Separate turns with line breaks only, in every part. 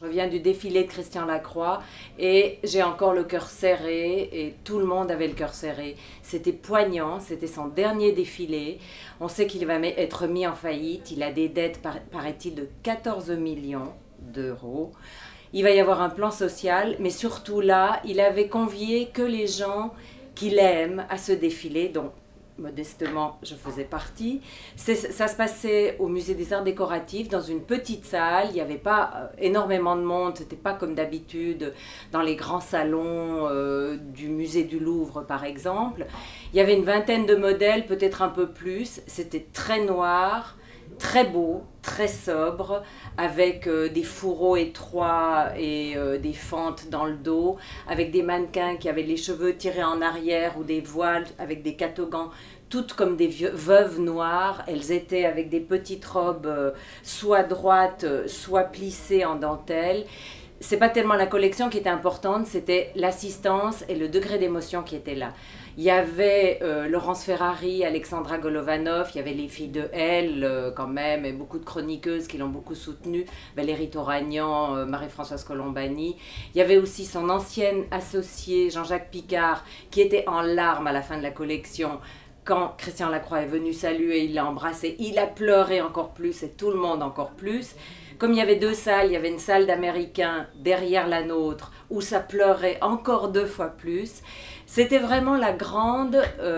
Je reviens du défilé de Christian Lacroix et j'ai encore le cœur serré et tout le monde avait le cœur serré. C'était poignant, c'était son dernier défilé. On sait qu'il va être mis en faillite, il a des dettes, paraît-il, de 14 millions d'euros. Il va y avoir un plan social, mais surtout là, il avait convié que les gens qu'il aime à ce défilé, dont modestement je faisais partie. Ça se passait au musée des arts décoratifs dans une petite salle, il n'y avait pas énormément de monde, c'était pas comme d'habitude dans les grands salons du musée du Louvre par exemple. Il y avait une vingtaine de modèles, peut-être un peu plus, c'était très noir, très beau, très sobre, avec des fourreaux étroits et des fentes dans le dos, avec des mannequins qui avaient les cheveux tirés en arrière ou des voiles avec des catogans, toutes comme des veuves noires. Elles étaient avec des petites robes soit droites, soit plissées en dentelle. C'est pas tellement la collection qui était importante, c'était l'assistance et le degré d'émotion qui était là. Il y avait Laurence Ferrari, Alexandra Golovanov, il y avait les filles de Elle quand même, et beaucoup de chroniqueuses qui l'ont beaucoup soutenue, Valérie Toragnan, Marie-Françoise Colombani. Il y avait aussi son ancienne associé Jean-Jacques Picard qui était en larmes à la fin de la collection. Quand Christian Lacroix est venu saluer, il l'a embrassé, il a pleuré encore plus et tout le monde encore plus. Comme il y avait deux salles, il y avait une salle d'Américains derrière la nôtre où ça pleurait encore 2 fois plus. C'était vraiment la grande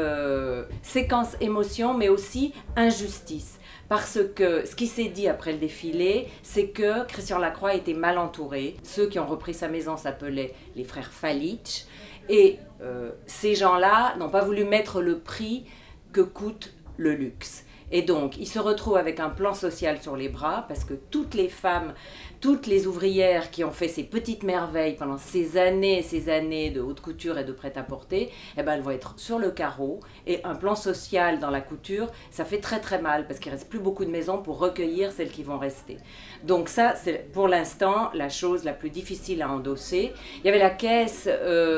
séquence émotion, mais aussi injustice. Parce que ce qui s'est dit après le défilé, c'est que Christian Lacroix était mal entouré. Ceux qui ont repris sa maison s'appelaient les frères Falitch. Et ces gens-là n'ont pas voulu mettre le prix que coûte le luxe. Et donc, il se retrouve avec un plan social sur les bras parce que toutes les femmes, toutes les ouvrières qui ont fait ces petites merveilles pendant ces années et ces années de haute couture et de prêt-à-porter, eh ben, elles vont être sur le carreau. Et un plan social dans la couture, ça fait très très mal parce qu'il ne reste plus beaucoup de maisons pour recueillir celles qui vont rester. Donc ça, c'est pour l'instant la chose la plus difficile à endosser. Il y avait la caisse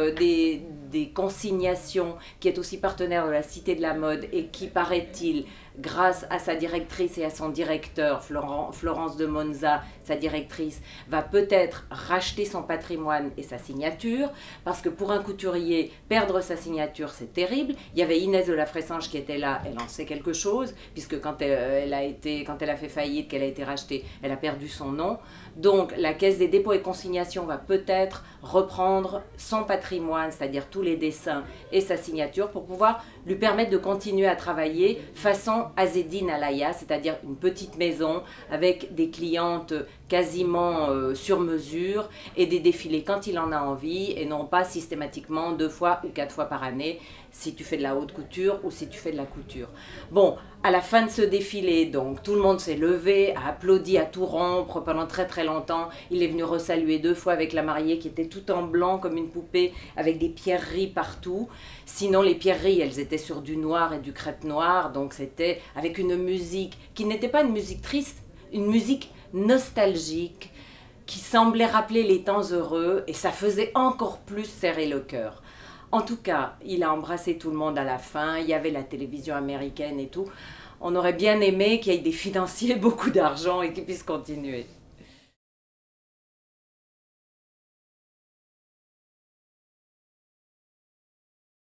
des consignations qui est aussi partenaire de la Cité de la Mode et qui, paraît-il, grâce à sa directrice et à son directeur, Florence de Monza, sa directrice, va peut-être racheter son patrimoine et sa signature, parce que pour un couturier, perdre sa signature, c'est terrible. Il y avait Inès de la Fressange qui était là, elle en sait quelque chose, puisque quand elle a fait faillite, qu'elle a été rachetée, elle a perdu son nom. Donc la Caisse des dépôts et consignations va peut-être reprendre son patrimoine, c'est-à-dire tous les dessins et sa signature, pour pouvoir lui permettre de continuer à travailler façon Azzedine Alaïa, c'est-à-dire une petite maison avec des clientes quasiment sur mesure et des défilés quand il en a envie et non pas systématiquement 2 fois ou 4 fois par année si tu fais de la haute couture ou si tu fais de la couture. Bon, à la fin de ce défilé, donc, tout le monde s'est levé, a applaudi à tout rompre pendant très très longtemps. Il est venu resaluer 2 fois avec la mariée qui était tout en blanc comme une poupée avec des pierreries partout. Sinon les pierreries, elles étaient sur du noir et du crêpe noir, donc c'était avec une musique qui n'était pas une musique triste, une musique nostalgique qui semblait rappeler les temps heureux et ça faisait encore plus serrer le cœur. En tout cas, il a embrassé tout le monde à la fin, il y avait la télévision américaine et tout. On aurait bien aimé qu'il y ait des financiers, beaucoup d'argent et qu'ils puissent continuer.